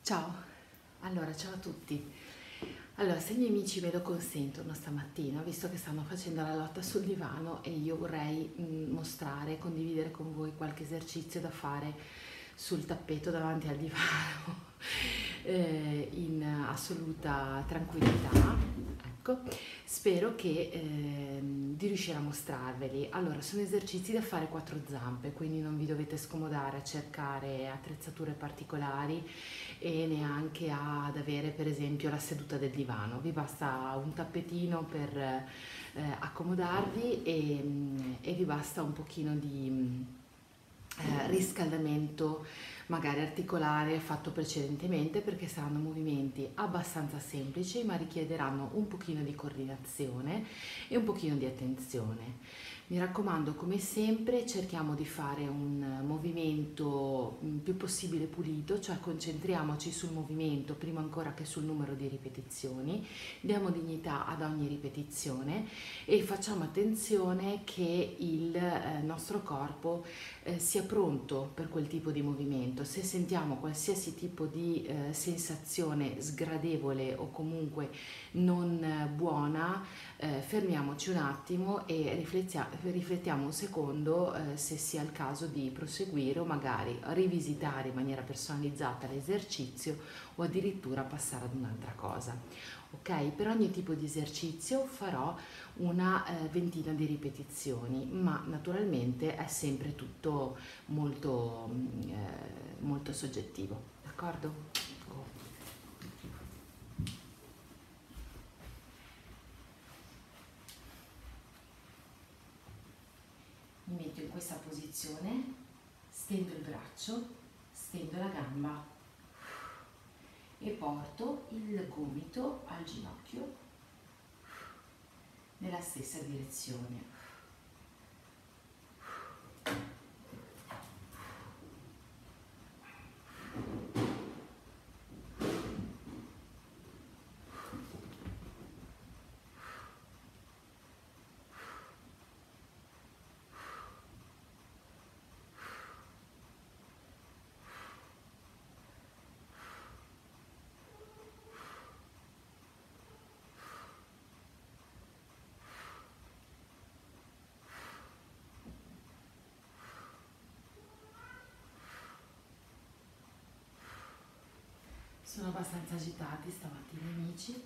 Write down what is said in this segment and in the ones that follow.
Ciao, allora ciao a tutti. Allora, se i miei amici me lo consentono stamattina, visto che stanno facendo la lotta sul divano e io vorrei mostrare, condividere con voi qualche esercizio da fare sul tappeto davanti al divano in assoluta tranquillità, ecco, spero che di riuscire a mostrarveli. Allora, sono esercizi da fare a quattro zampe, quindi non vi dovete scomodare a cercare attrezzature particolari e neanche ad avere per esempio la seduta del divano. Vi basta un tappetino per accomodarvi e vi basta un pochino di riscaldamento magari articolare fatto precedentemente, perché saranno movimenti abbastanza semplici ma richiederanno un pochino di coordinazione e un pochino di attenzione. Mi raccomando, come sempre, cerchiamo di fare un movimento più possibile pulito, cioè concentriamoci sul movimento prima ancora che sul numero di ripetizioni, diamo dignità ad ogni ripetizione e facciamo attenzione che il nostro corpo sia pronto per quel tipo di movimento. Se sentiamo qualsiasi tipo di sensazione sgradevole o comunque non buona, fermiamoci un attimo e riflettiamo un secondo se sia il caso di proseguire o magari rivisitare in maniera personalizzata l'esercizio o addirittura passare ad un'altra cosa. Ok? Per ogni tipo di esercizio farò una ventina di ripetizioni, ma naturalmente è sempre tutto molto soggettivo, d'accordo? Mi metto in questa posizione, stendo il braccio, stendo la gamba e porto il gomito al ginocchio nella stessa direzione. Sono abbastanza agitati stamattina, amici.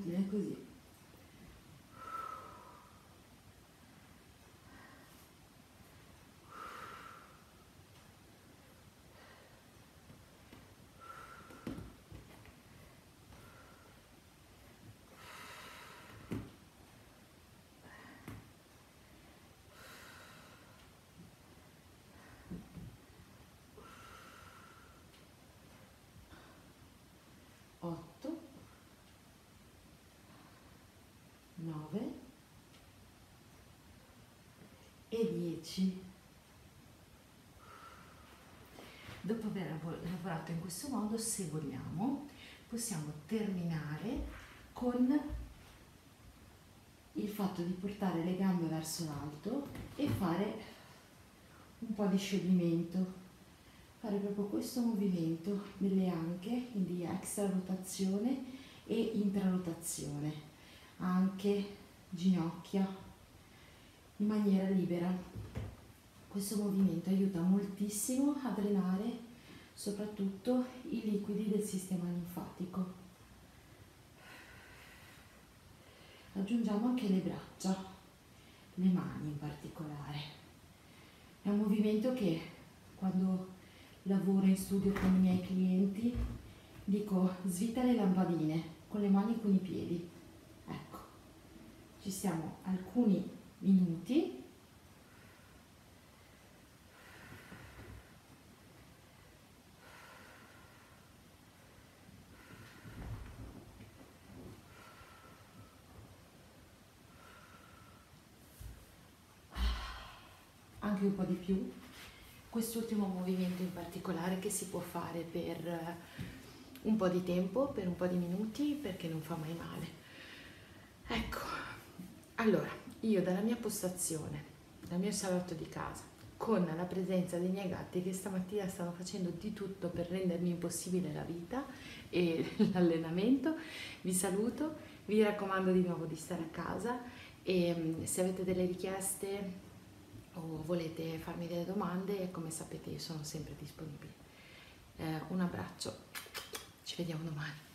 bene così. Otto, 9 e 10. Dopo aver lavorato in questo modo, se vogliamo, possiamo terminare con il fatto di portare le gambe verso l'alto e fare un po' di scioglimento. Fare proprio questo movimento delle anche, quindi extra rotazione e intrarotazione, anche ginocchia in maniera libera. Questo movimento aiuta moltissimo a drenare soprattutto i liquidi del sistema linfatico. Aggiungiamo anche le braccia, le mani in particolare. È un movimento che quando lavoro in studio con i miei clienti dico svita le lampadine con le mani e con i piedi. Ecco, ci stiamo alcuni minuti. Anche un po' di più. Quest'ultimo movimento in particolare che si può fare per un po' di tempo, per un po' di minuti, perché non fa mai male. Ecco, allora, io dalla mia postazione, dal mio salotto di casa, con la presenza dei miei gatti che stamattina stanno facendo di tutto per rendermi impossibile la vita e l'allenamento, vi saluto, vi raccomando di nuovo di stare a casa e se avete delle richieste o volete farmi delle domande, come sapete io sono sempre disponibile. Un abbraccio, ci vediamo domani.